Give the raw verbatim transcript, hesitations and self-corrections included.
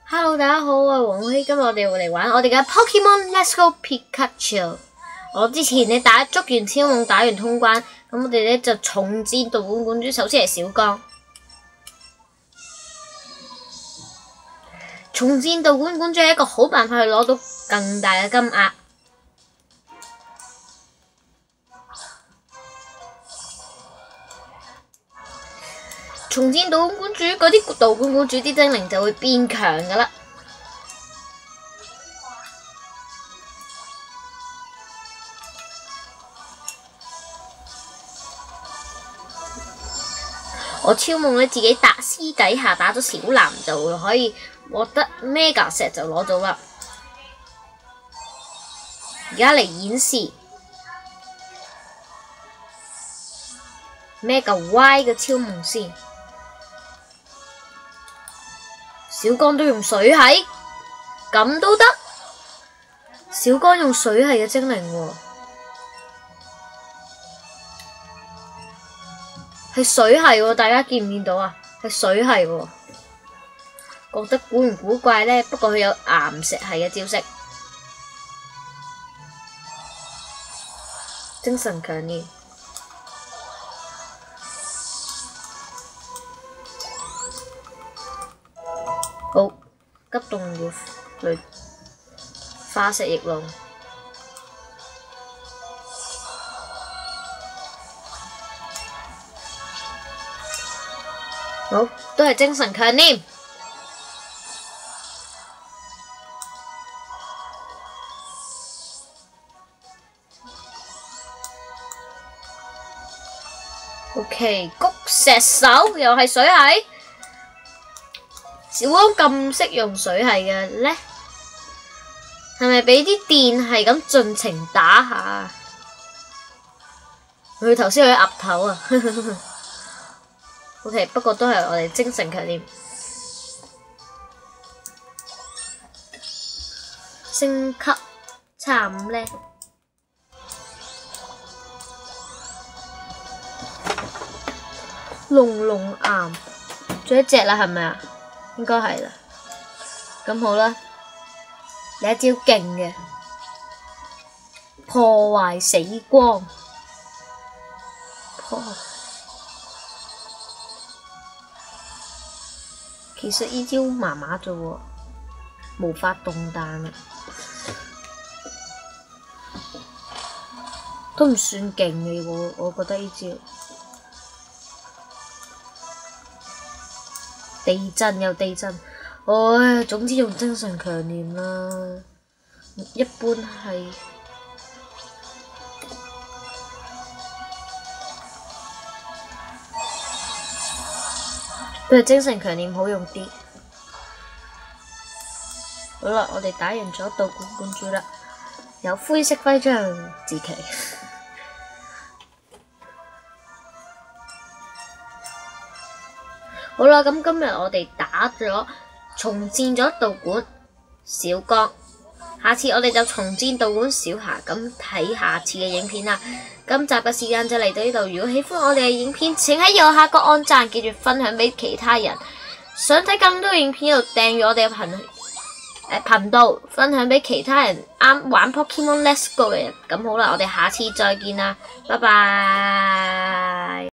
Hello， 大家好，我係黃希，今日我哋會嚟玩我哋嘅 Pokemon Let's Go Pikachu。我之前你打捉完超夢，打完通關，咁我哋咧就重戰道館館主。首先係小剛，重戰道館館主係一個好辦法去攞到更大嘅金額。重戰道館館主嗰啲道館館主啲精靈就會變強㗎喇。我超夢咧自己打私底下打咗小藍就可以獲得 Mega 石就攞到啦。而家嚟演示 Mega Y 嘅超夢先。小剛都用水系，咁都得。小剛用水系嘅精靈喎，係水系喎，大家見唔見到啊？係水系喎，覺得古唔古怪呢？不過佢有岩石系嘅招式，精神強烈。好，急凍了雷化石翼龍，好，都係精神強烈。OK， 谷石手又係水系。小剛咁識用水系嘅呢？係咪俾啲電係咁盡情打下？佢頭先去岌頭啊！OK， 不過都係我哋精神強烈。升級差五呢？龍龍岩，仲有一隻啦，係咪啊？應該係啦，咁好啦，嚟一招勁嘅破壞死光，破。其實呢招麻麻啫喎，無法動彈啊，都唔算勁嘅我，我覺得呢招。地震又地震，唉，總之用精神強烈啦。一般係都係精神強烈好用啲。好啦，我哋打完咗道館館主啦，有灰色徽章自奇。好啦，咁今日我哋打咗重戰咗道館小剛，下次我哋就重戰道館小霞，咁睇下次嘅影片啦。今集嘅時間就嚟到呢度，如果喜歡我哋嘅影片，請喺右下角按讚，記住分享俾其他人。想睇更多影片，就訂閱我哋嘅頻誒頻道，分享俾其他人啱玩 Pokemon Let's Go 嘅人。咁好啦，我哋下次再見啦，拜拜。